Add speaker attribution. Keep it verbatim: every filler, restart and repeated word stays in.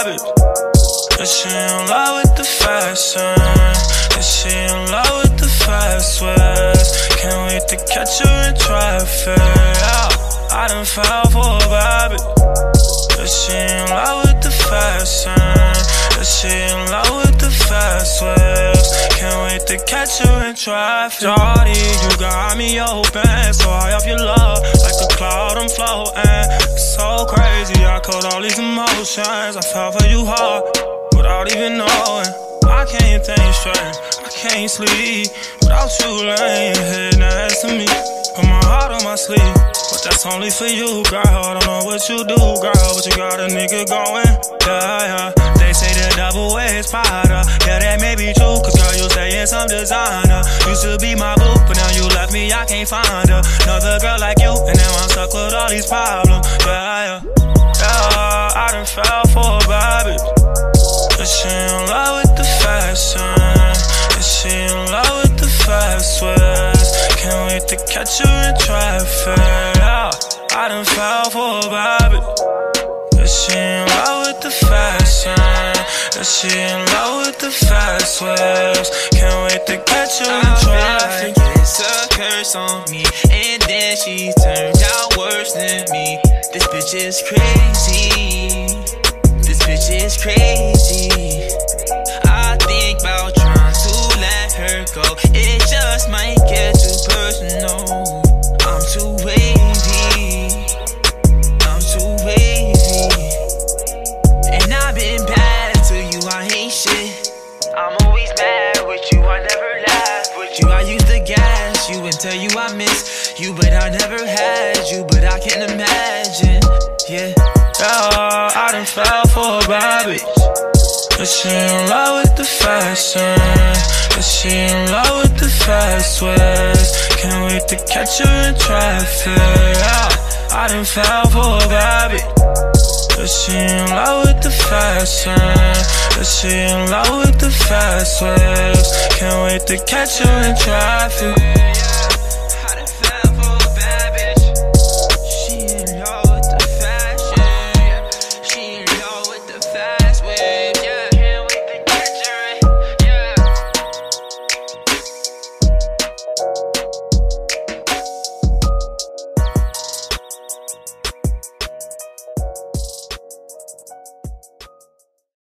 Speaker 1: it. Is she in love with the fashion? Is she in love with the fast ways? Can't wait to catch her in traffic. Yeah, I done fell for a bad bitch. Is she in love with the fashion? Is she in love with the fast ways? Can't wait to catch her in traffic. Shawty, you got me open, so high off your love, like a cloud I'm floating. It's so crazy, I caught all these emotions. I fell for you hard, without even knowing. I can't think straight, I can't sleep without you laying here next to me. Put my heart on my sleeve, but that's only for you, girl. I don't know what you do, girl, but you got a nigga going. Yeah, yeah. They say the double ways powder. Yeah, that may be true, cause girl, you stay in some designer. Used to be my boo, but now you left me, I can't find her. Another girl like you, and now I'm stuck with all these problems. Yeah, yeah. Yeah, I done fell for a bad bitch. Is she in love with the fashion? Is she in love with the fast ways? Can't wait to catch her in traffic. Yeah, I done fell for a bad bitch. Is she in love with the fashion? Is she in love with the fast ways? Can't wait to catch her in traffic.
Speaker 2: Like it's a curse on me, and then she turned out worse than me. This bitch is crazy. This bitch is crazy. I think about trying to let her go. It just might get too personal. I'm too wavy. I'm too wavy. And I've been bad to you, I hate shit. I'm always mad with you, I never laugh with you. I used to gas you and tell you I miss you, but I never had you, but I can imagine. Yeah.
Speaker 1: Yeah, I done fell for a bad bitch. Is she in love with the fashion? Is she in love with the fast ways? Can't wait to catch her in traffic. Yeah, I done fell for a bad bitch. Is she in love with the fashion? Is she in love with the fast ways? Can't wait to catch her in traffic.